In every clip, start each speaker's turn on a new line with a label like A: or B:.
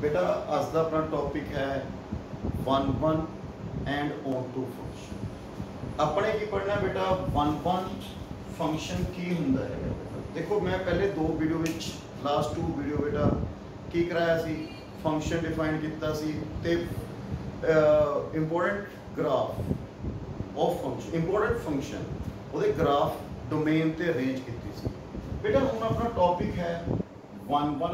A: बेटा अज का अपना टॉपिक है one one and onto function. अपने की पढ़ना बेटा वन वन फंक्शन की हुंदा है। देखो मैं पहले दो वीडियो विच लास्ट टू वीडियो बेटा की कराया सी फंक्शन डिफाइन किया सी ते important graph of function important function ਉਹਦੇ ग्राफ डोमेन ते अरेंज की सी। बेटा हुण अपना टॉपिक है वन वन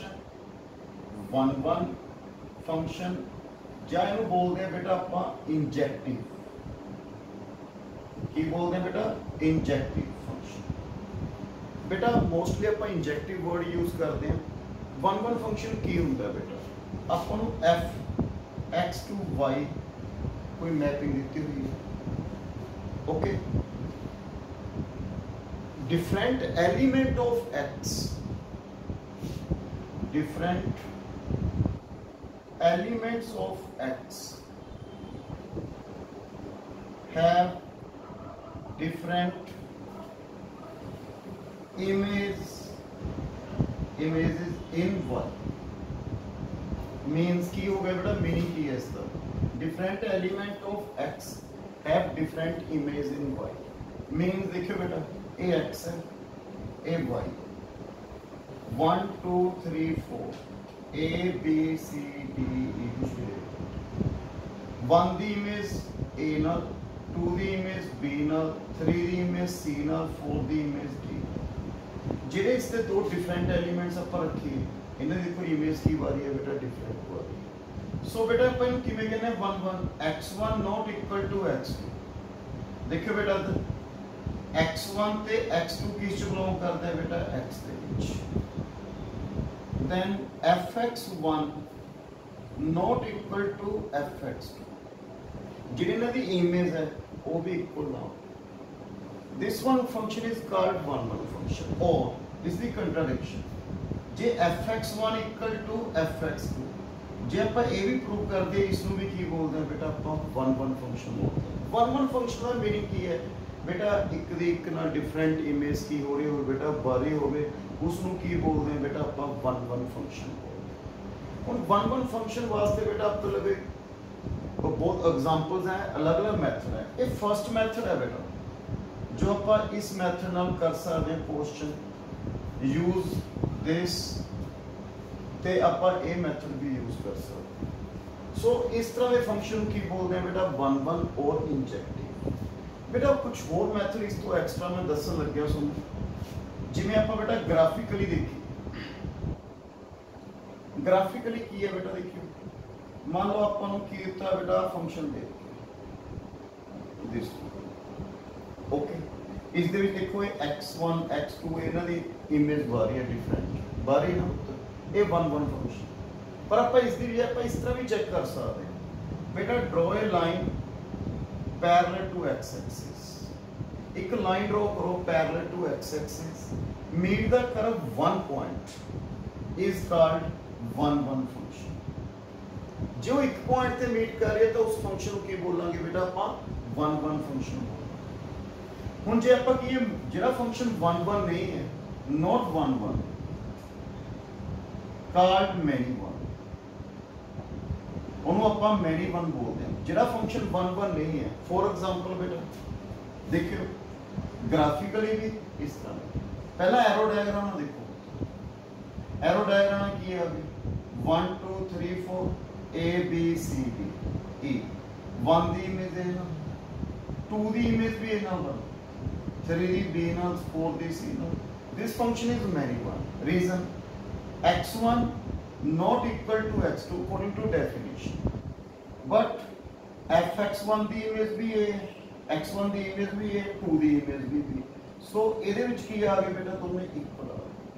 A: फंक्शन ਜਾਂ ਇਹਨੂੰ बोलते हैं बेटा आप इंजैक्टिव की बोलते हैं बेटा इंजैक्टिव फंक्शन। बेटा मोस्टली आप इंजैक्टिव वर्ड यूज करते हैं। वन वन फंक्शन की होंगे बेटा आपको एफ एक्स टू वाई कोई मैपिंग दी हुई है। Okay different element of x different elements of x have different images in y means की हो गया बेटा मीनिंग की है इसका different element of x have different image in y means देखियो बेटा a x है a y 1 2 3 4 A B C D E one the image A null, two the image B null, three the image C null, four the image D। जेडे इसके दो different elements आप रखिए इन्हें देखो इमेज की बारी है बेटा डिफरेंट बारी। सो बेटा अपन किमें कहने हैं one one x1 not equal to x2। देखियो बेटा x1 ते x2 किस च बिलोंग करता है बेटा x they which. then fx1 not equal to fx2 जिन्हें ना दी इमेज है वो भी इक्वल ना। this one function is called one one function or is the contradiction J fx1 equal to fx2 जे आप ये भी प्रूव कर दे इसमें भी की बोलते हैं बेटा आप वन वन फंक्शन बोलते हैं। वन वन फंक्शन का मीनिंग की है बेटा एक दी एक ना डिफरेंट इमेज की हो रही हो बेटा बारी होवे उसनु की बोलते हैं बेटा आप वन वन फंक्शन बोलते हैं। वन वन फंक्शन वास्ते बेटा आप तो लगे बहुत एग्जांपल्स हैं अलग अलग मेथड है। ये फर्स्ट मेथड है बेटा जो आप इस मेथड नाल कर सकते हैं क्वेश्चन यूज दिस ते आप ये मेथड भी यूज कर सकते हैं। सो इस तरह के फंक्शन की बोलते हैं बेटा वन वन और इंजेक्टिव। बेटा कुछ और मैथड इस तो एक्स्ट्रा मैं दसन लग गया सुन जिमें आप बेटा ग्राफिकली देखिए ग्राफिकली की है बेटा देखियो मान लो आपको की दिता बेटा फंक्शन दे दिस ओके इस दे विच देखो x1 x2 ਇਹਨਾਂ ਦੀ ਇਮੇਜ ਬਾਰੀ ਹੈ डिफरेंट ਬਾਰੀ ਨਾ ਇਹ वन वन फंक्शन पर आप इस दी भी आप इस तरह भी चेक कर सकते हैं बेटा draw a line parallel to x axis एक लाइन ड्रॉ करो parallel to x axis meet the curve one point is called one one function। जो एक पॉइंट पे मीट कर रहे तो उस फंक्शन को की बोलांगे बेटा आप वन वन फंक्शन बोलांगे। हुन जे आप की जेड़ा फंक्शन वन वन नहीं है not one one called many one ਉਹਨੂੰ ਆਪਾਂ many one बोलते हैं। जेड़ा फंक्शन वन वन नहीं है फॉर एग्जांपल बेटा देखियो ग्राफिकली भी इस तरह पहला एरो डायग्राम देखो एरो डायग्राम की है अभी 1 2 3 4 ए बी सी डी ई वन दी इमेज है ना टू दी इमेज भी है ना वन थ्री दी बी ना फोर दी सी ना this function is many one reason x1 not equal to x2 according to definition but fx1 दी इमेज भी है x1 दी इमेज भी है 2 दी इमेज भी सो ਇਹਦੇ ਵਿੱਚ ਕੀ ਆ ਗਿਆ ਬੇਟਾ ਦੋਨੇ ਇਕੁਅਲ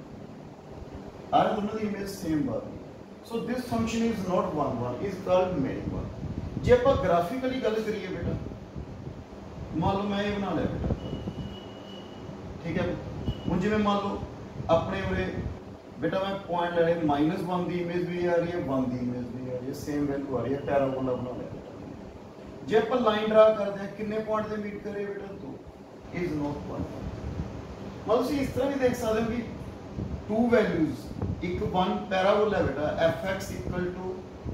A: ਆ ਰਹੇ ਦੋਨਾਂ ਦੀ ਇਮੇਜ ਸੇਮ ਆ ਰਹੀ so this function is not one one is called many one. ਜੇ ਆਪਾਂ ਗ੍ਰਾਫਿਕਲੀ ਗੱਲ ਕਰੀਏ ਬੇਟਾ ਮੰਨ ਲਓ ਮੈਂ ਇਹ ਬਣਾ ਲਿਆ ਬੇਟਾ ਠੀਕ ਹੈ ਹੁਣ ਜਿਵੇਂ ਮੰਨ ਲਓ ਆਪਣੇ ਉਰੇ बेटा मैं पॉइंट ले रहे -1 ਦੀ ਇਮੇਜ भी आ रही है 1 ਦੀ ਇਮੇਜ भी आ रही है सेम वैल्यू आ रही है पैराबोला बना लिया बेटा। जे ਆਪਾਂ ਲਾਈਨ ਡਰਾ ਕਰਦੇ ਹਾਂ ਕਿੰਨੇ ਪੁਆਇੰਟ ਤੇ ਮੀਟ ਕਰੇ बेटा 2 इज नॉट 1 मतलब इस तरह भी देख सकते हो कि टू वैल्यूज, एक वन पैराबोल है बेटा fx equal to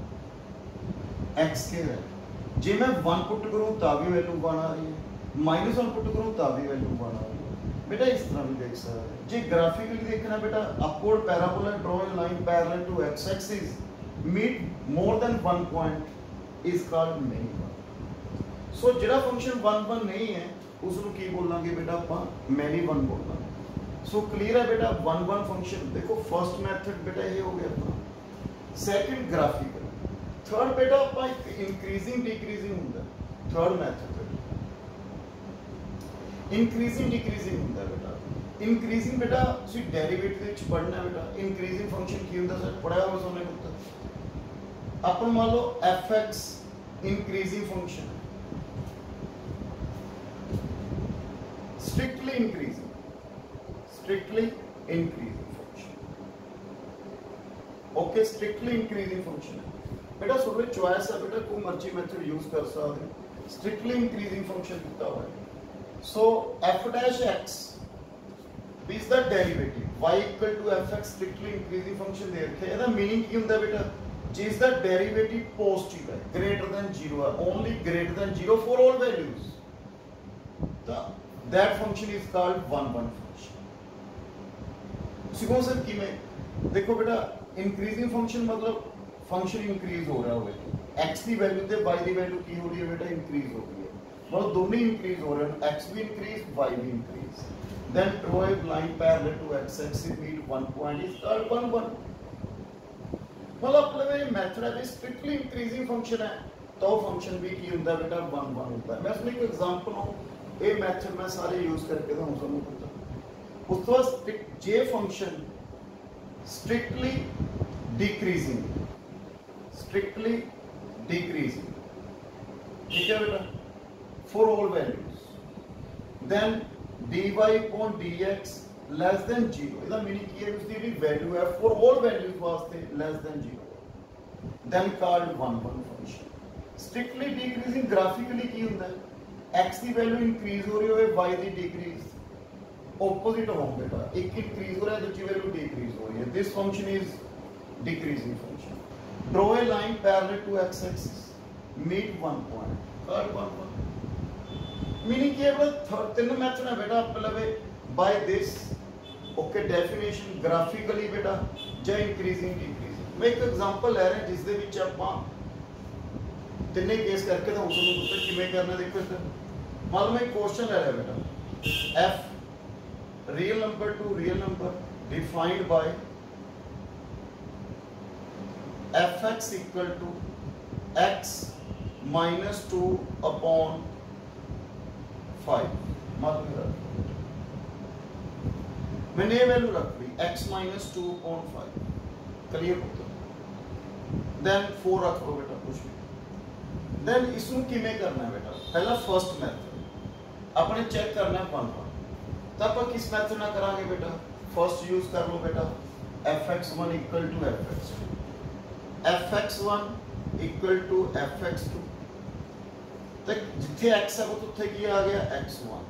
A: x square है। जे मैं 1 पुट करूं तब भी वैल्यू 1 आ रही है, -1 पुट करूं तब भी वैल्यू 1 आ रही है। बेटा इस तरह भी देख सकते हैं। जे ग्राफिकली देखना बेटा upward parabola draw a line parallel to x axis meet more than 1 point is called many one. So जेड़ा फंक्शन 1 1 नहीं है उसनु की बोलांगे बेटा ਆਪਾਂ मैनी वन बोलना। सो क्लियर है बेटा 1 1 फंक्शन। देखो फर्स्ट मेथड बेटा ये हो गया अपना, सेकंड ग्राफिकल, थर्ड बेटा ਆਪਾਂ ਇੱਕ इंक्रीजिंग डिक्रीजिंग ਹੁੰਦਾ, थर्ड मेथड बेटा इंक्रीजिंग डिक्रीजिंग ਹੁੰਦਾ बेटा। इंक्रीजिंग बेटा ਤੁਸੀਂ ਡੈਰੀਵੇਟਿਵ ਵਿੱਚ ਪੜਨਾ बेटा, इंक्रीजिंग फंक्शन ਕੀ ਹੁੰਦਾ ਸਰ ਪੜਿਆ ਹੋਇਆ ਸੋਨੇ ਪੁੱਤ। ਆਪਾਂ ਮੰਨ ਲਓ fx increasing function strictly increasing function, okay, strictly increasing function है बेटा। थोड़े चॉइस है बेटा, कोई मर्जी मेथड यूज कर सकते हैं। strictly increasing function कितना हुआ है, so f dash x is the derivative y equal to fx strictly increasing function दे रखे। ਇਹਦਾ मीनिंग ਕੀ ਹੁੰਦਾ बेटा, जिस द डेरिवेटिव पॉजिटिव है greater than 0 है, only greater than 0 for all values, तो that function is called 1 1 function। सीखो sir कि मैं देखो बेटा इंक्रीजिंग फंक्शन मतलब फंक्शन इंक्रीज हो रहा है, x की वैल्यू ते y की वैल्यू की हो रही है बेटा, इंक्रीज हो रही है, मतलब दोनों इंक्रीज हो रहे हैं, x भी इंक्रीज y भी increase. then draw a line parallel to x axis meet one point is called 1 1। मतलब अपने में मेथड है स्ट्रिक्टली इंक्रीजिंग फंक्शन है तो फंक्शन भी की ਹੁੰਦਾ बेटा 1 1 होता है। मैं इसमें एक एग्जांपल हूं, ये मेथड मैं सारे यूज करके तो तुम पता उस तो जे फंक्शन स्ट्रिक्टली डिक्रीजिंग ठीक है बेटा for all values, then dy upon dx less than 0, ਇਹਦਾ मीनिंग ਕੀ ਹੈ, ਉਸਦੀ ਜਿਹੜੀ ਵੈਲਿਊ ਹੈ ਫॉर ऑल वैल्यूज ਵਾਸਤੇ less than 0, then called 1 1 function. Strictly decreasing graphically ਕੀ ਹੁੰਦਾ है, x की वैल्यू इंक्रीज हो रही हो, y की डिक्रीज ऑपोजिट हो बेटा, एक इंक्रीज हो रहा है दूसरी वैल्यू डिक्रीज हो रही है, this function is decreasing function. Draw a line parallel to x axis meet one point called 1 1। Meaning क्या है, तीन मेथड है बेटा आप लवे by this, okay, definition graphically बेटा ਜਾਂ इंक्रीजिंग डिक्रीजिंग। मैं एक एग्जांपल ले रहा है जिस दे विच ਆਪਾਂ ਤਿੰਨੇ ਕੇਸ ਕਰਕੇ ਤਾਂ ਉਸ ਨੂੰ ਪੁੱਛ ਕਿਵੇਂ ਕਰਨਾ। ਦੇਖੋ ਇੱਧਰ ਮੰਨ ਲਓ ਮੈਂ ਕੁਐਸਚਨ ਲੈ ਰਿਹਾ ਬੇਟਾ, f real number to real number defined by fx equal to x minus 2 upon 5। मतलब मैंने ये वैल्यू रख ली x minus 2 upon 5, क्लियर होता है। देन 4 रख लो बेटा कुछ भी। देन इसको किमें करना है बेटा, पहला फर्स्ट मेथड अपने चेक करना है 1 1, तब आप किस मेथड ना करांगे बेटा, फर्स्ट यूज कर लो बेटा fx1 equal to fx2, fx1 equal to fx2, तो जिथे x है वो तो थे की आ गया x1,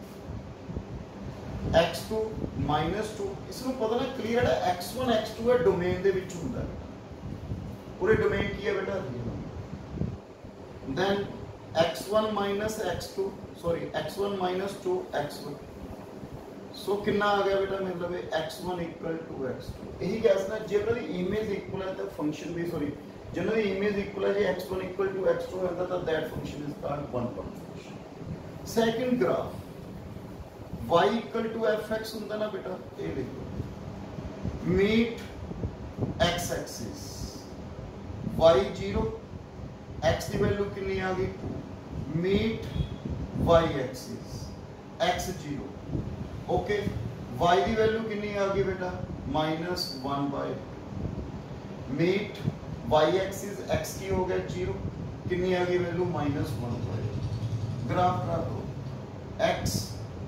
A: x2 minus 2, इसको पता ना क्लियर है, x1 x2 है डोमेन दे विच हुंदा है, पूरे डोमेन की है बेटा real number. Then x1 minus x2 sorry x1 minus 2 x1, so कितना आ गया बेटा मतलब x1 equal to x2। यही कहना जनरली इमेज इक्वल है तो फंक्शन भी सॉरी जनरली इमेज इक्वल है जे x1 equal to x2 है तो that function is called 1 1 function. Second graph y equal to fx ਹੁੰਦਾ ना बेटा, ये देखो meet x axis y 0, x की वैल्यू कितनी आ गई 2, meet y axis x 0, okay, y की वैल्यू कितनी आ गई बेटा -1/2, मीट y एक्सिस x की हो गया 0, कितनी आ गई वैल्यू -1/2। ग्राफ ड्रा करो x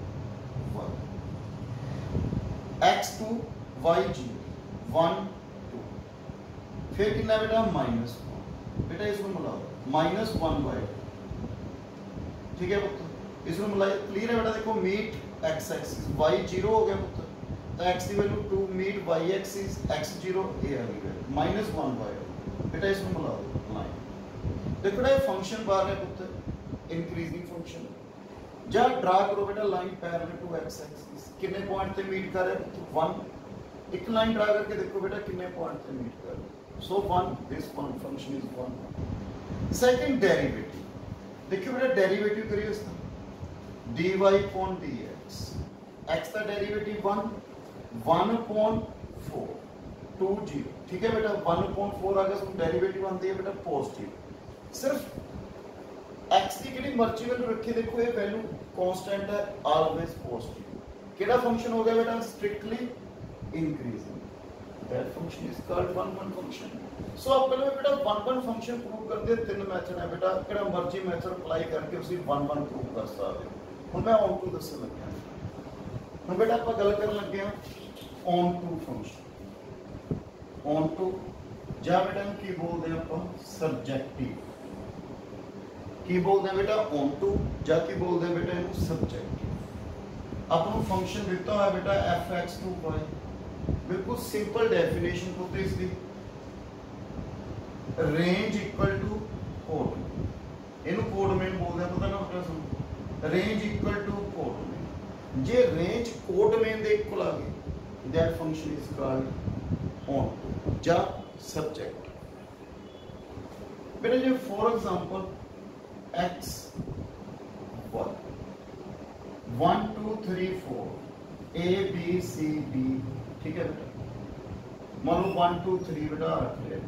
A: x2 y0 1 2, फिर कितना बेटा -1, बेटा इसको मिलाओ -1/2, ठीक है पुत्र, इसको मिलाओ क्लियर है बेटा। देखो मीट x एक्सिस y 0 हो गया पुत्र, तो x की वैल्यू 2 meet y axis x0 a आ गई -1 बेटा इसमें बुला दो लाइन देखो ना फंक्शन बार है पुत्र इंक्रीजिंग फंक्शन जा ड्रा करो बेटा line parallel to x axis कितने पॉइंट पे मीट कर रहा है 1 एक लाइन ड्रा करके देखो बेटा कितने पॉइंट पे मीट कर रहा है so 1 this one function is 1 second derivative देखिए बेटा डेरिवेटिव करिए इसका dy upon dx x का डेरिवेटिव 1 upon 4 2 0 ठीक है बेटा 1 upon 4 आ गया तो डेरिवेटिव आती है बेटा पॉजिटिव सिर्फ x की कितनी मर्जी वैल्यू रखी देखो ये वैल्यू कांस्टेंट है ऑलवेज पॉजिटिव केड़ा फंक्शन हो गया बेटा strictly increasing that function is called 1 1 function so आप पहले बेटा 1 1 फंक्शन प्रूव कर दे तीन मेथड है बेटा केड़ा मर्जी मेथड अप्लाई करके उसी 1 1 प्रूव कर सकते हो हुन मैं ऑन टू दसन लग गया हुन बेटा आप गल करन लग गए onto function onto ਜਾਂ बेटा की बोलते हैं ਆਪਾਂ सब्जेक्टिव की बोलते हैं बेटा ऑन टू ਜਾਂ की बोलते हैं बेटा ਇਹਨੂੰ सब्जेक्टिव ਆਪਾਂ फंक्शन ਦਿੱਤਾ ਹੋਇਆ बेटा fx2y बिल्कुल सिंपल डेफिनेशन होती है इसकी रेंज इक्वल टू कोड ਇਹਨੂੰ कोड मेन बोलते हैं पता ना बेटा सुन range equal to codomain जे रेंज कोड मेन ਦੇ ਇਕੁਅਲ ਆ ਗਈ that function is called onto ਜਾਂ सब्जेक्ट बेटा जो for example x 1 2 3 4 a b c d ठीक है बेटा मान लो 1 2 3 बेटा रख लिया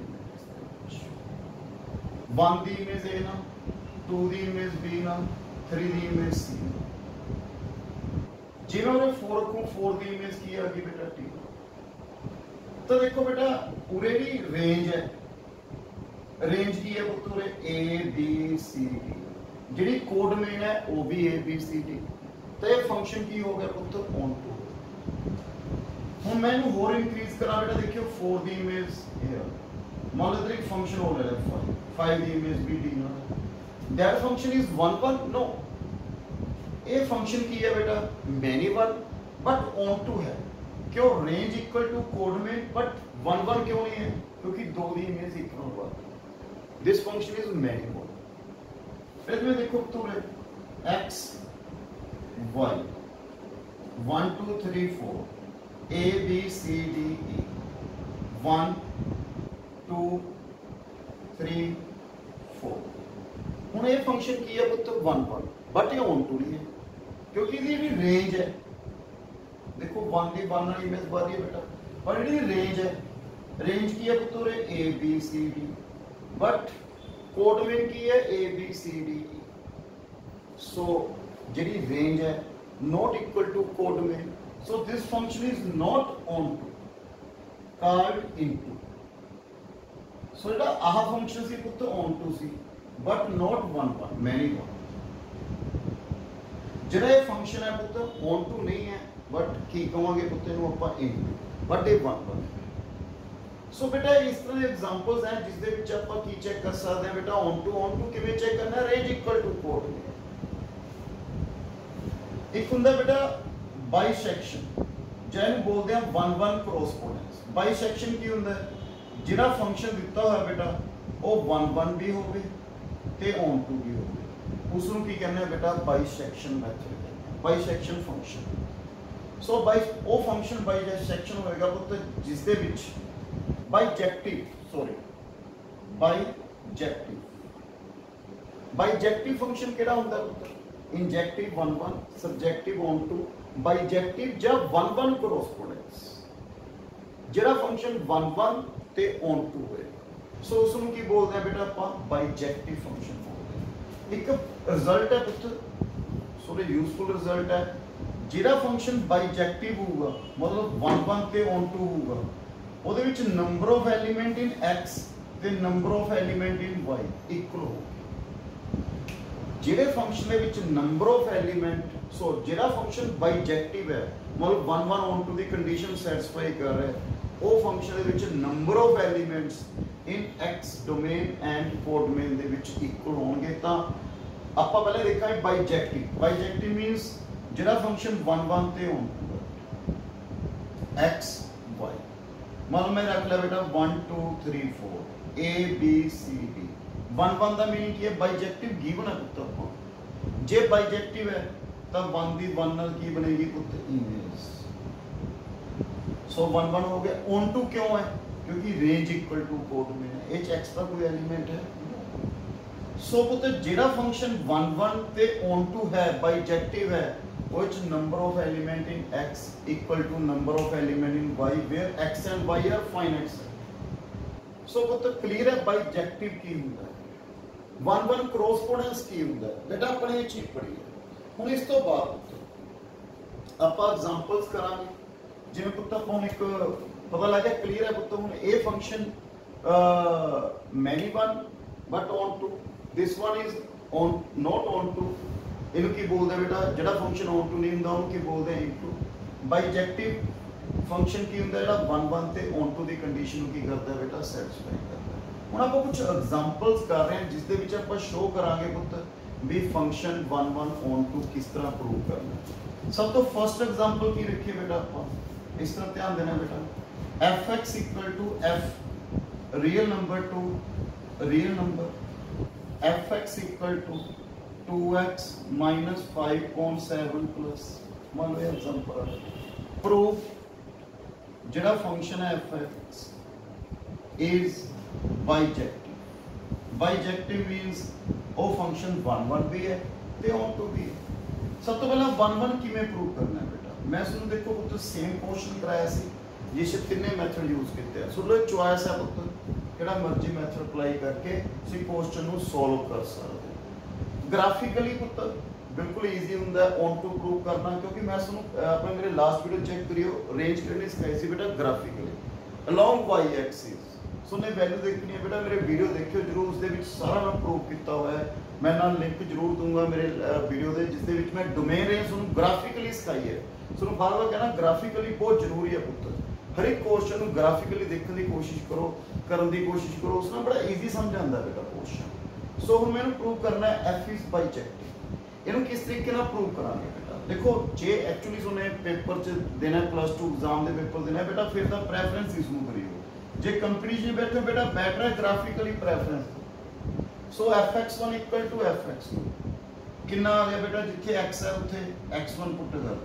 A: 1 दी इमेज a ना 2 दी इमेज b ना 3 दी इमेज c जिन्होंने 4 को 4 दी इमेज की आ गई बेटा t तो देखो बेटा पूरे की रेंज है रेंज की है पूरे ए बी सी डी जी कोड मेन है वो भी ए बी सी डी तो ये फंक्शन की हो गया पुत्र ऑन टू हम मैं होर इंक्रीज करा बेटा देखियो 4 दी इमेज मान लो एक फंक्शन हो रहा है 5 दी इमेज बी डी ना दैट फंक्शन इज 1 1 नो ये फंक्शन की है बेटा many one but onto है क्यों range equal to codomain but 1 1 क्यों नहीं है क्योंकि दो दी इमेज इक्वल हुआ this function is many one फिर में देखो पूरे x y 1 2 3 4 a b c d e 1 2 3 4 ਹੁਣ ਇਹ ਫੰਕਸ਼ਨ ਕੀ ਹੈ ਪੁੱਤ 1 1 ਬਟ ਇਹ ਔਨ ਟੂ ਨਹੀਂ ਹੈ ਕਿਉਂਕਿ ਇਹਦੀ ਜਿਹੜੀ ਰੇਂਜ ਹੈ देखो 1 दी 1 वाली इमेज बारी है बेटा पर ये रेंज है रेंज की है पुत्र a b c d but codomain की है a b c d so जेडी रेंज है not equal to codomain so this function is not onto called into so जेड़ा आह फंक्शन सी पुत्र ऑन टू सी but not 1 1 many one जेड़ा ये फंक्शन है पुत्र ऑन टू नहीं है बट की कहोगे पुत्र ਨੂੰ ਆਪਾਂ ਇਨਟੂ ਬਟ ਇਹ 1 1 ਸੋ ਬੇਟਾ ਇਸ ਤਰ੍ਹਾਂ ਦੇ ਐਗਜ਼ਾਮਪਲਸ हैं ਜਿਸ ਦੇ ਵਿੱਚ ਆਪਾਂ ਕੀ ਚੈੱਕ ਕਰ ਸਕਦੇ ਹਾਂ ਬੇਟਾ ਔਨ ਟੂ ਕਿਵੇਂ ਚੈੱਕ ਕਰਨਾ ਰੇਂਜ ਇਕੁਅਲ ਟੂ ਕੋਡ ਇੱਕ ਹੁੰਦਾ ਬੇਟਾ ਬਾਈਸੈਕਸ਼ਨ ਜਿਹਨੂੰ ਬੋਲਦੇ ਆ 1 1 ਕਰੋਸਪੋਂਡੈਂਸ ਬਾਈਸੈਕਸ਼ਨ ਕੀ ਹੁੰਦਾ ਜਿਹੜਾ ਫੰਕਸ਼ਨ ਦਿੱਤਾ ਹੋਇਆ ਬੇਟਾ ਉਹ 1 1 ਵੀ ਹੋਵੇ ਤੇ ਔਨ ਟੂ ਵੀ ਹੋਵੇ ਉਸ ਨੂੰ ਕੀ ਕਹਿੰਦੇ ਆ ਬੇਟਾ bisection method bisection function so बाई वो फंक्शन बाईजेक्शन होएगा पुत्र जिस दे विच बाईजेक्टिव सॉरी बाईजेक्टिव फंक्शन केड़ा हुंदा पुत्र injective 1 1 subjective onto bijective जब 1 1 करॉस्पोंडेंस जेड़ा फंक्शन 1 1 ते ऑन टू होएगा सो उस ਨੂੰ ਕੀ ਬੋਲਦੇ ਆ ਬੇਟਾ ਆਪਾਂ बाईजेक्टिव फंक्शन बोलते हैं एक रिजल्ट है पुत्र सो यूजफुल रिजल्ट है ਜਿਹੜਾ ਫੰਕਸ਼ਨ ਬਾਈਜੈਕਟਿਵ ਹੋਊਗਾ ਮਤਲਬ 1 1 ਤੇ ਔਨ ਟੂ ਹੋਊਗਾ ਉਹਦੇ ਵਿੱਚ number of element in x ਤੇ number of element in y equal ਹੋਊਗਾ ਜਿਹੜੇ ਫੰਕਸ਼ਨ ਦੇ ਵਿੱਚ ਨੰਬਰ ਆਫ ਐਲੀਮੈਂਟ ਸੋ ਜਿਹੜਾ ਫੰਕਸ਼ਨ ਬਾਈਜੈਕਟਿਵ ਹੈ ਮਤਲਬ 1 1 ਔਨ ਟੂ ਦੀ ਕੰਡੀਸ਼ਨ ਸੈਟੀਸਫਾਈ ਕਰ ਰਿਹਾ ਉਹ ਫੰਕਸ਼ਨ ਦੇ ਵਿੱਚ number of elements in x domain and codomain ਦੇ ਵਿੱਚ ਇਕੁਅਲ ਹੋਣਗੇ ਤਾਂ ਆਪਾਂ ਪਹਿਲੇ ਦੇਖਾਂਗੇ ਬਾਈਜੈਕਟਿਵ ਮੀਨਸ ਜਿਹੜਾ फंक्शन 1 1 ਤੇ ਹੁੰਦਾ x y। मान मैं रख लिया बेटा 1 2 3 4 A B C D। 1 1 का मीनिंग की है बाइजेक्टिव गिवन है पुत्र आपको। जे बाइजेक्टिव है तब 1 दी 1 नाल की बनेगी पुत्र इमेज। सो 1 1 हो गया। ऑन टू क्यों है? क्योंकि रेंज इक्वल टू कोड में है। एच एक्स्ट्रा कोई एलिमेंट है। सो पुत्र जेड़ा फंक्शन 1 1 ते ऑन टू है बाइजेक्टिव है which number of element in x equal to number of element in y where x and y are finite set। so पुत्र clear है बाइजेक्टिव की ਹੁੰਦਾ है 1 1 correspondence की ਹੁੰਦਾ है बेटा अपने ये चीज पढ़ी है। ਹੁਣ ਇਸ ਤੋਂ ਬਾਅਦ ਆਪਾਂ एग्जांपल्स ਕਰਾਂਗੇ ਜਿਵੇਂ ਪੁੱਤ ਆਪਾਂ ਇੱਕ ਪਤਾ ਲੱਗ ਗਿਆ ਕਲੀਅਰ ਹੈ ਪੁੱਤ ਹੁਣ ਇਹ function many one but on to this one is on not on to ਇਹਨੂੰ ਕੀ ਬੋਲਦੇ ਬੇਟਾ ਜਿਹੜਾ ਫੰਕਸ਼ਨ ਔਨ ਟੂ ਨਹੀਂ ਹੁੰਦਾ ਉਹਨੂੰ ਕੀ ਬੋਲਦੇ ਆ ਇਨਟੂ। ਬਾਈਜੈਕਟਿਵ ਫੰਕਸ਼ਨ ਕੀ ਹੁੰਦਾ ਜਿਹੜਾ 1 1 ਤੇ ਔਨ ਟੂ ਦੀ ਕੰਡੀਸ਼ਨ ਨੂੰ ਕੀ ਕਰਦਾ ਬੇਟਾ ਸੈਟੀਸਫਾਈ ਕਰਦਾ। ਹੁਣ ਆਪਾਂ ਕੁਝ ਐਗਜ਼ਾਮਪਲਸ ਕਰ ਰਹੇ ਹਾਂ ਜਿਸ ਦੇ ਵਿੱਚ ਆਪਾਂ ਸ਼ੋ ਕਰਾਂਗੇ ਪੁੱਤ ਵੀ ਫੰਕਸ਼ਨ 1 1 ਔਨ ਟੂ ਕਿਸ ਤਰ੍ਹਾਂ ਪ੍ਰੂਵ ਕਰਨਾ। ਸਭ ਤੋਂ ਫਰਸਟ ਐਗਜ਼ਾਮਪਲ ਕੀ ਰੱਖੀਏ ਬੇਟਾ ਆਪਾਂ ਇਸ ਤਰ੍ਹਾਂ ਧਿਆਨ ਦੇਣਾ ਬੇਟਾ fx f real number to real number fx equal to 2x minus 5.7 plus मान लो एग्जांपल प्रूफ जेड़ा फंक्शन है fx is bijective। bijective means वो फंक्शन 1 1 भी है ते on to भी है। सब तो पहला 1 1 किवें प्रूव करना है बेटा मैं सुन देखो पुत्र सेम क्वेश्चन कराया सी ये से तीने मेथड यूज कीते हैं सुन लो चॉइस है पुत्र केड़ा मर्जी मेथड अप्लाई करके सी क्वेश्चन नु सॉल्व कर सकते। ग्राफिकली पुत्र बिल्कुल इजी ਹੁੰਦਾ ਹੈ ऑन टू प्रूव करना क्योंकि मैं सुनो आपने मेरे लास्ट वीडियो चेक करियो रेंज करनी सिखाई सी बेटा ग्राफिकली along y axis सुने वैल्यू देखनी है बेटा मेरे वीडियो देखियो जरूर उसदे विच सारा मैं प्रूव किया हुआ है मैं नाल लिंक जरूर दूंगा मेरे वीडियो दे जिस दे विच मैं डोमेन रेंज सुनो ग्राफिकली सिखाई है। सुनो बार-बार कहना ग्राफिकली बहुत जरूरी है पुत्र हर एक क्वेश्चन नु ग्राफिकली देखने की कोशिश करो करने की कोशिश करो उसना बड़ा इजी समझ आंदा बेटा क्वेश्चन। सो हम मैंने प्रूव करना है f is bijective इनु किस तरीके ना प्रूव करांगे बेटा देखो जे एक्चुअली सुने पेपर च देना प्लस 2 एग्जाम दे पेपर देना बेटा फिर दा प्रेफरेंस इस नु करियो जे कंपटीशन बैठो बेटा बेटर है graphically preference. So fx1 equal to fx2 कितना आ गया बेटा जिथे x है उथे x1 पुट कर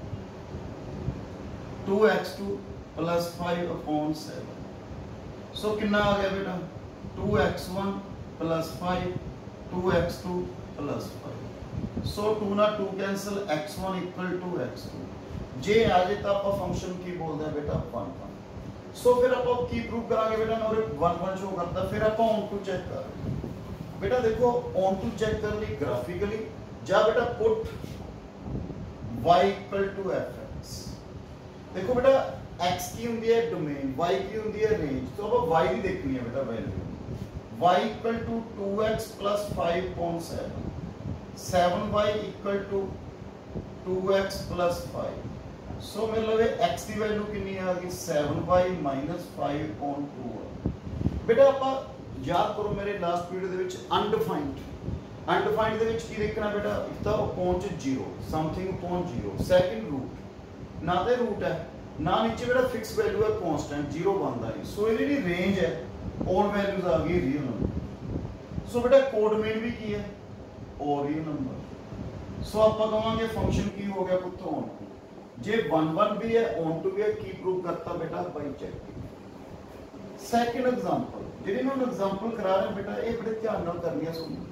A: 2x2 plus 5/7 सो कितना आ गया बेटा 2x1 plus 5 2x2 plus 5 so 2 ना 2 cancel x1 equal to x2 जे आ जाए तो आप फंक्शन की बोलते हैं बेटा 1 1 सो फिर आप की प्रूव करांगे बेटा और 1 1 शो करता फिर आप ऑन टू चेक कर बेटा देखो ऑन टू चेक कर ली ग्राफिकली जा बेटा put y equal to fx देखो बेटा x की होंदी है डोमेन y की होंदी है रेंज तो अब y की देखनी है बेटा value y equal to 2x plus 5.7 7y equal to 2x plus 5 so मतलब x की वैल्यू कितनी आ गई 7y minus 5.2 बेटा आप याद करो मेरे लास्ट वीडियो दे विच अनडिफाइंड दे विच की देखना बेटा एक तो upon 0 something upon 0 second root ना ते रूट है ना नीचे बेटा फिक्स वैल्यू है कांस्टेंट 0 बनदा नहीं सो ये जेडी रेंज है और वैल्यूज आ गई रियल नंबर। सो बेटा कोड मेन भी की है और रियल नंबर। सो आप कहांगे फंक्शन की हो गया पुत्र ऑन टू जे 1 1 भी है ऑन टू भी है की प्रूव करता बेटा बाइजेक्टिव। सेकंड एग्जांपल जेडी मैं एग्जांपल करा रहा बेटा ये बड़े ध्यान नाल करनी है सुन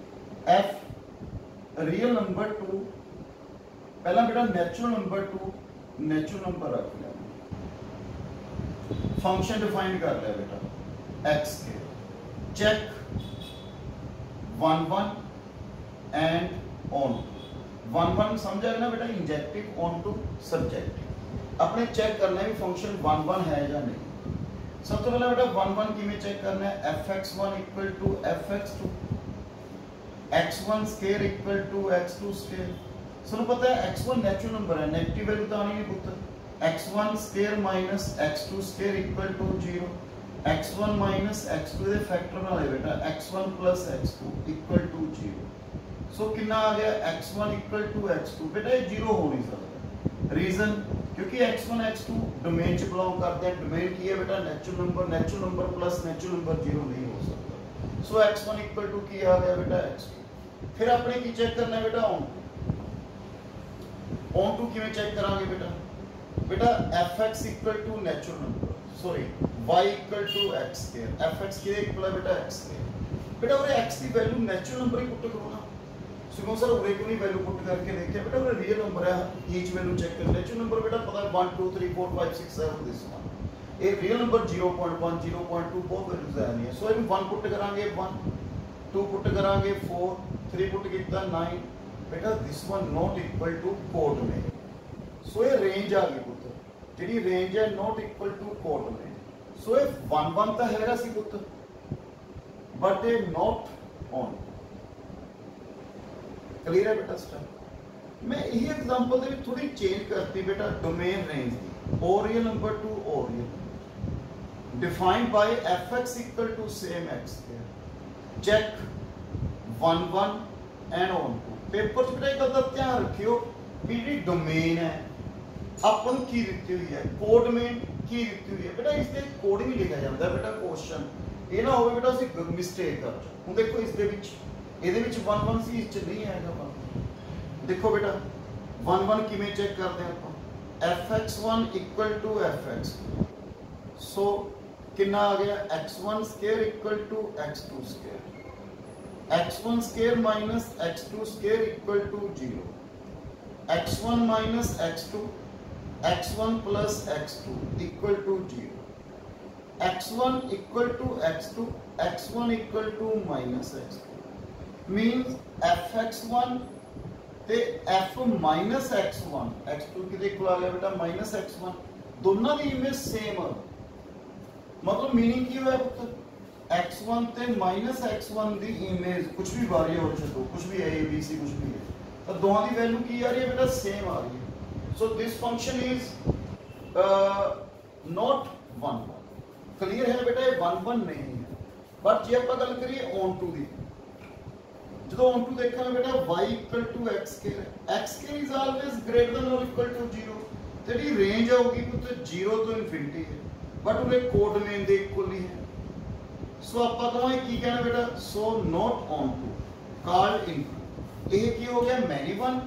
A: f रियल नंबर 2 पहला बेटा नेचुरल नंबर रख लिया फंक्शन डिफाइन कर लिया बेटा x के चेक 1 1 एंड ऑन 1 1 समझा ना बेटा इंजेक्टिव ऑन टू सब्जेक्टिव अपने चेक करना है भी फंक्शन 1 1 है या नहीं। सब तो पहले बेटा 1 1 किमें चेक करना है fx1 equal to fx2 x1 square equal to x2 square सुनो पता है x1 नेचुरल नंबर है नेगेटिव वैल्यू तो आनी नहीं पुत्र x1 स्क्वायर minus x2 square equal to 0 x1 minus x2 दे फैक्टर नाल है बेटा x1 plus x2 equal to 0 सो कितना आ गया x1 इक्वल टू x2 बेटा ये 0 हो नहीं सकता रीजन क्योंकि x1 x2 डोमेन च बिलोंग करते हैं। डोमेन की है बेटा natural number plus natural number 0 नहीं हो सकता। सो x1 इक्वल टू की आ गया बेटा x2। फिर आपने की चेक करना है बेटा ऑन टू किवें चेक करांगे बेटा fx equal to natural number sorry y equal to x square. fx के इक्वल है बेटा x स्क्वायर। बेटा और x की वैल्यू नेचुरल नंबर ही पुट करो ना। सुनो सर उरे क्यों नहीं वैल्यू पुट करके देखिए बेटा वो रियल नंबर है। ईच वैल्यू चेक कर नेचुरल नंबर बेटा पता है 1 2 3 4 5 6 7 this one. A real number 0.1 0.2 बहुत वैल्यूज आ रही है। सो हम 1 पुट करांगे 1 2 पुट करांगे 4 3 पुट कितना 9 बेटा this one not equal to codomain. So ये रेंज आ गई पुत्र जेडी रेंज है not equal to codomain. So ये 1 1 ਤਾਂ ਹੈਗਾ ਸੀ ਪੁੱਤ but a not on. Clear है बेटा स्टेप। मैं यही एग्जांपल दे थोड़ी चेंज करती बेटा डोमेन रेंज दी all real number to all real defined by fx equal to same x square check 1 1 and onto. Paper च बेटा एक गल दा ध्यान रखियो भी जी डोमेन है अपन की ਦਿੱਤੀ हुई है कोड में की ਦਿੱਤੀ हुई है बेटा इसके कोडिंग लिखा जाता है बेटा क्वेश्चन ये ना होवे बेटा ਅਸੀਂ मिस्टेक कर ਹੁਣ देखो इस दे विच ਇਹਦੇ ਵਿੱਚ 1 1 ਸੀ ਇਸ ਚ ਨਹੀਂ ਆਏਗਾ ਪਰ ਦੇਖੋ बेटा 1 1 ਕਿਵੇਂ ਚੈੱਕ ਕਰਦੇ ਆਪਾਂ fx1 equal to fx ਸੋ ਕਿੰਨਾ ਆ ਗਿਆ x1 square equal to x2 square x1 square minus x2 square equal to 0 x1 minus x2 x1 plus x2 equal to 0 x1 equal to x2 x1 equal to minus x2 means fx1 ਤੇ f minus x1 x2 ਕਿਹਦੇ ਕੋਲ ਆ ਗਿਆ ਬੇਟਾ minus x1 ਦੋਨਾਂ ਦੀ image same ਹੈ मतलब meaning की होया पुत्र x1 ਤੇ minus x1 ਦੀ ਇਮੇਜ ਕੁਝ ਵੀ ਵਾਰੀ ਹੋ ਛੱਡੋ ਕੁਝ ਵੀ a b c ਕੁਝ ਵੀ ਹੈ ਤਾਂ ਦੋਹਾਂ ਦੀ ਵੈਲਿਊ ਕੀ ਆ ਰਹੀ ਹੈ ਬੇਟਾ ਸੇਮ ਆ ਰਹੀ ਹੈ so this function is not 1 1 clear है बेटा ये 1 1 नहीं है बट जे ਆਪਾਂ ਗੱਲ ਕਰੀਏ on to ਦੀ ਜਦੋਂ on to ਦੇਖਾਂਗੇ बेटा y equal to x square x square is always greater than or equal to 0 तेरी रेंज आउगी पुत्र 0 ਤੋਂ ਇਨਫਿਨਿਟੀ ਹੈ बट उन्हें कोड नेम दे इक्वल ही है सो ਆਪਾਂ ਕਹਾਂਗੇ ਕੀ ਕਹਿਣਾ बेटा so not on to called into ਇਹ ਕੀ ਹੋ ਗਿਆ many one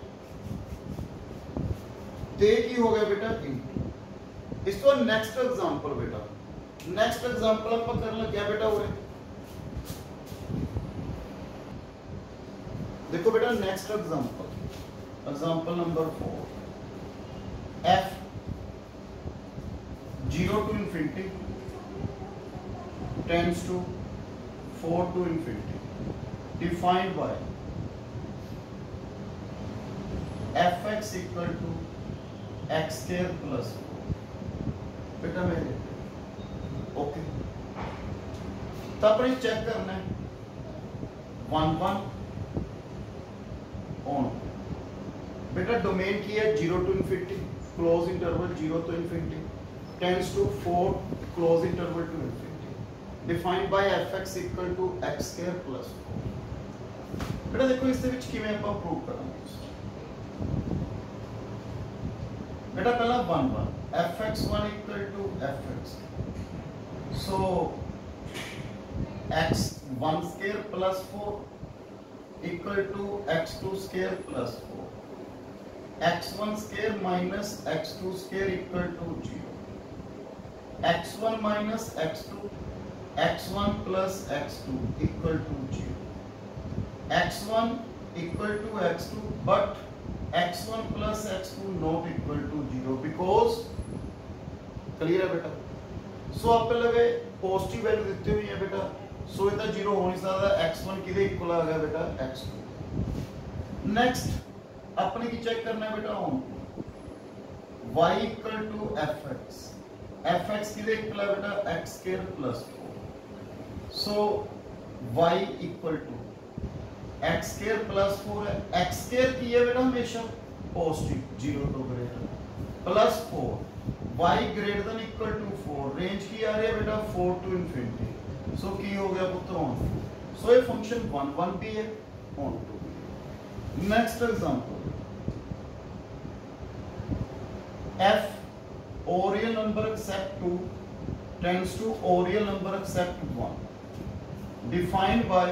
A: ਤੇ ਕੀ ਹੋ ਗਿਆ बेटा into ਇਸ ਤੋਂ ਨੈਕਸਟ ਐਗਜ਼ਾਮਪਲ बेटा नेक्स्ट एग्जांपल आप करना क्या बेटा हो देखो बेटा next example number 4 f 0 to infinity tends to 4 to infinity defined by fx equal to x square plus 4 बेटा मेरे ओके तो अपने चेक करना है 1 1 ऑन बेटा डोमेन की है 0 to infinity closed interval 0 to infinity tends to 4 closed interval to infinity defined by fx equal to x square plus 4 बेटा देखो इस ਦੇ ਵਿੱਚ ਕਿਵੇਂ ਆਪਾਂ ਪ੍ਰੂਵ ਕਰਾਂਗੇ बेटा पहला 1 1 fx1 equal to fx so x1 square plus 4 equal to x2 square plus 4 x1 square minus x2 square equal to 0 x1 minus x2 x1 plus x2 equal to 0 x1 equal to x2 but x1 plus x2 not equal to 0 because clear है बेटा सो आप लगे positive value देते हुई है बेटा सो ये 0 हो नहीं सकता x1 किधे इक्वल आ गया बेटा x2 नेक्स्ट अपने की चेक करना है बेटा on y equal to fx किधे इक्वल है बेटा x स्क्वायर प्लस 4 सो y equal to x square plus 4 है x स्क्वायर की है बेटा हमेशा पॉजिटिव 0 तो greater plus 4 y greater than equal to 4 range की आ रही है बेटा 4 टू इनफिनिटी सो की हो गया पुत्र ऑन सो ये फंक्शन 1 1 भी है on 2 next example f odd real number except 2 tends to odd real number except 1 defined by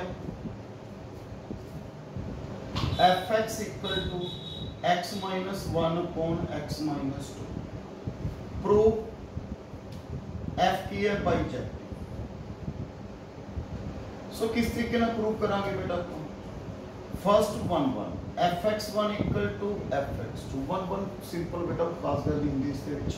A: fx equal to x minus 1 upon x minus 2 prove f की है bijective. सो किस तरीके ना प्रूव करांगे बेटा को first 1 1 fx1 equal to fx2 1 1 simple बेटा खास गल इंग्लिश ਦੇ ਵਿੱਚ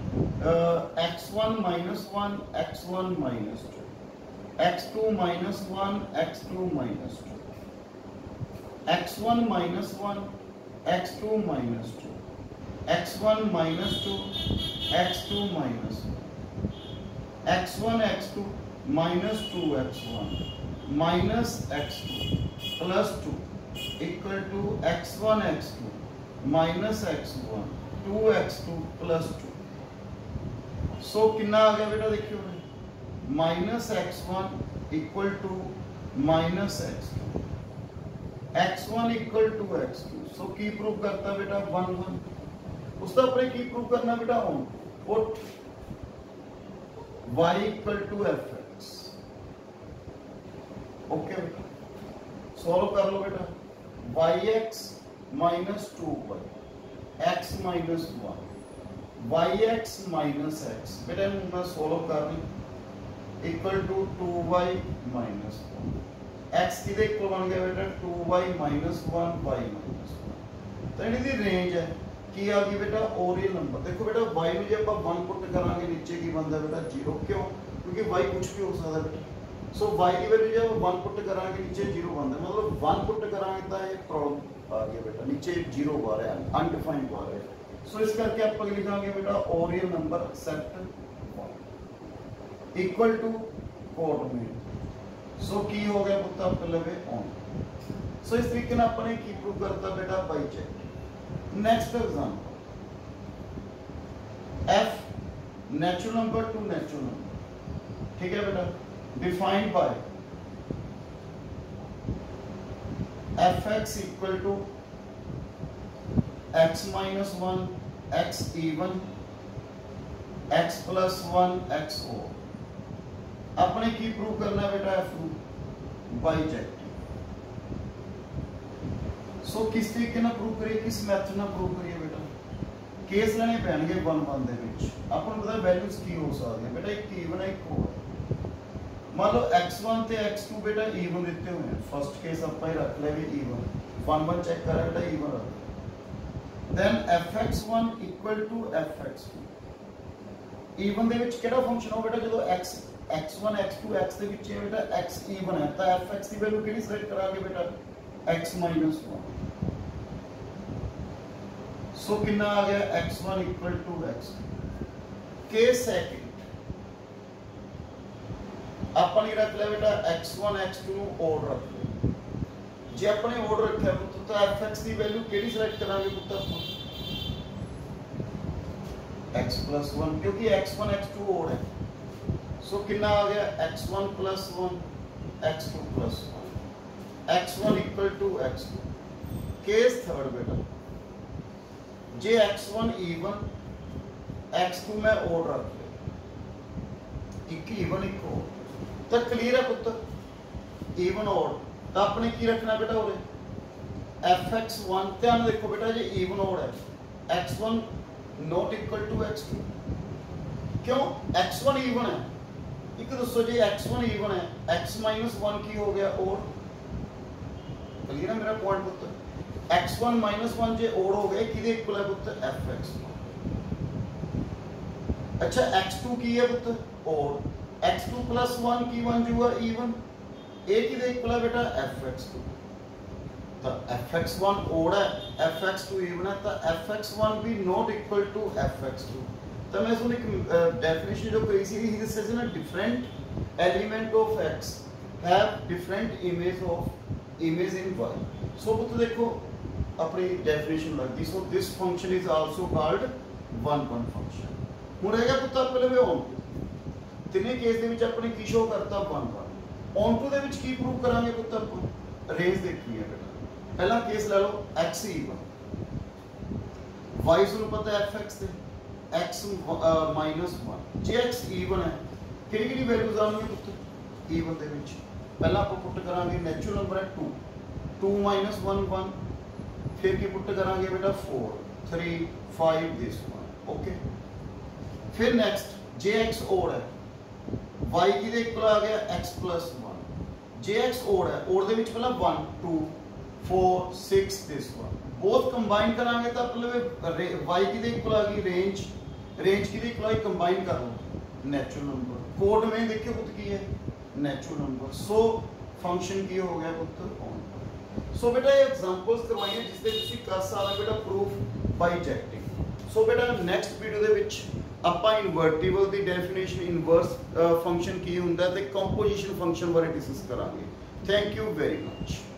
A: x1 minus 1 x1 minus 2 x2 minus 1 x2 minus 2 x1 minus 1 x2 minus 2 x1 minus 2 x2 minus 1 x1 x2 minus 2 x1 minus x2 plus 2 equal to x1 x2 minus x1 2x2 plus 2 सो कितना आ गया बेटा देखियो minus x1 equal to minus x2 x1 equal to x2 so की prove करता बेटा 1 1 उसका अपने की प्रूव करना बेटा on put y equal to fx okay बेटा सॉल्व कर लो बेटा yx minus 2y x minus 1 yx minus x बेटा मैं सोल्व कर रही equal to 2y minus 1 x किदे इक्वल बन गया बेटा 2y minus 1 y minus 1 तो इनकी रेंज है की आ गई बेटा ओरियल नंबर देखो बेटा y में जब आप 1 पुट करांगे नीचे की बनता है बेटा 0 क्यों क्योंकि y कुछ भी हो सकता है बेटा सो y की वैल्यू जब 1 पुट करांगे नीचे 0 बनता है मतलब 1 पुट करांगे तो ये प्रॉब्लम आ गया बेटा नीचे 0 आ रहा है अनडिफाइंड आ रहा है सो इस करके आप लिखांगे बेटा all real number except 1 equal to codomain so की हो गया पुत्र आप लगे ऑन सो इस तरीके ना अपने की प्रूव करता बेटा by check next example f natural number to natural number ठीक है बेटा defined by fx equal to x minus 1 x even x plus 1 x odd अपने की प्रूव करना है बेटा f बाइजेक्टिव सो किस तरीके ना प्रूव करिए किस मेथड ना प्रूव करिए बेटा केस लेने पैणगे 1 1 ਦੇ ਵਿੱਚ ਆਪਾਂ ਨੂੰ ਪਤਾ ਵੈਲਿਊਜ਼ ਕੀ ਹੋ ਸਕਦੀਆਂ बेटा एक even है एक odd मान लो x1 ਤੇ x2 बेटा even ਦਿੱਤੇ ਹੋਏ हैं फर्स्ट केस ਆਪਾਂ ਹੀ ਰੱਖ ਲਿਆ ਵੀ even 1 1 ਚੈੱਕ ਕਰਾਂ बेटा even ਰੱਖ then fx1 equal to fx2 even ਦੇ ਵਿੱਚ ਕਿਹੜਾ ਫੰਕਸ਼ਨ ਹੋ ਬੇਟਾ ਜਦੋਂ x x1 x2 x ਦੇ ਵਿੱਚ ਹੈ ਬੇਟਾ x even ਹੈ ਤਾਂ fx ਦੀ ਵੈਲਿਊ ਕਿਹੜੀ ਸਿਲੈਕਟ ਕਰਾਂਗੇ ਬੇਟਾ x minus 1 ਸੋ ਕਿੰਨਾ ਆ ਗਿਆ x1 equal to x2 case second ਆਪਾਂ ਨੇ ਰੱਖ ਲਿਆ ਬੇਟਾ x1 x2 ਨੂੰ odd ਰੱਖ ਲਿਆ ਜੇ ਆਪਣੇ odd ਰੱਖਿਆ तो fx ਦੀ ਵੈਲਿਊ ਕਿਹੜੀ ਸਿਲੈਕਟ ਕਰਾਂਗੇ ਪੁੱਤ ਆਪਾਂ x plus 1 क्योंकि x1 x2 odd है सो कितना आ गया x1 plus 1 x2 plus 1 x1 equal to x2 case third बेटा जे x1 even x2 में odd रख ले एक even एक odd तो क्लियर है पुत्र even odd तो आपने की रखना बेटा और fx1 ध्यान देखो बेटा ये even odd है x1 not equal to x2 क्यों x1 even है एक दोस्तों जी x1 even है x minus 1 की हो गया odd क्लियर है मेरा पॉइंट पुत्र x1 minus 1 जे odd हो गए किदे इक्वल है पुत्र fx1 अच्छा x2 की है पुत्र odd x2 plus 1 की 1 जो है even a किदे इक्वल है बेटा fx2 तो fx1 odd है fx2 even है तो fx1 भी not equal to fx2 तो मैं इसमें एक डेफिनेशन जो कही सी this is a different element of x have different image in y so पुत्र देखो अपनी डेफिनेशन लग गई so this function is also called one one function ਹੁਣ रहेगा पुत्र पहले वे ऑन ਤਿੰਨੇ ਕੇਸ ਦੇ ਵਿੱਚ ਆਪਣੇ ਕੀ ਸ਼ੋ ਕਰਤਾ 1 1 ऑन टू ਦੇ ਵਿੱਚ ਕੀ ਪ੍ਰੂਵ ਕਰਾਂਗੇ ਪੁੱਤ ਆਪਾਂ ਰੇਂਜ ਦੇਖਣੀ ਹੈ ਬੇਟਾ पहला केस ले लो x even y ਨੂੰ पता है fx से x माइनस 1 जे x ਈਵਨ ਹੈ ਕਿਹੜੀ ਕਿਹੜੀ ਵੈਲਿਊਜ਼ ਆਉਣਗੀਆਂ ਪੁੱਤ ਈਵਨ ਦੇ ਵਿੱਚ ਪਹਿਲਾਂ ਆਪਾਂ ਪੁੱਟ ਕਰਾਂਗੇ ਨੈਚੁਰਲ ਨੰਬਰ ਹੈ 2 2 minus 1 1 फिर की पुट करांगे बेटा 4 3 5 दिस वन ओके फिर नेक्स्ट जे एक्स ओड है y की इक्वल आ गया x plus 1 जे एक्स ओड है ओड दे विच पहला 1 2 4 6 दिस वन बोथ कंबाइन करांगे तो मतलब y की इक्वल आ गई रेंज रेंज की इक्वल आई कंबाइन कर लो नेचुरल नंबर कोड में देखिए पुत की है नेचुरल नंबर सो फंक्शन की हो गया पुत ऑन सो बेटा ये एग्जांपल्स करवाइए जिससे ਤੁਸੀਂ ਕਰ ਸਕਦੇ ਬੇਟਾ ਪ੍ਰੂਫ ਬਾਈ ਜੈਕਟਿੰਗ ਸੋ ਬੇਟਾ ਨੈਕਸਟ ਵੀਡੀਓ ਦੇ ਵਿੱਚ ਆਪਾਂ ਇਨਵਰਟੀਬਲ ਦੀ ਡੈਫੀਨੇਸ਼ਨ ਇਨਵਰਸ ਫੰਕਸ਼ਨ ਕੀ ਹੁੰਦਾ ਤੇ ਕੰਪੋਜੀਸ਼ਨ ਫੰਕਸ਼ਨ ਬਾਰੇ ਡਿਸਕਸ ਕਰਾਂਗੇ ਥੈਂਕ ਯੂ ਵੈਰੀ ਮਚ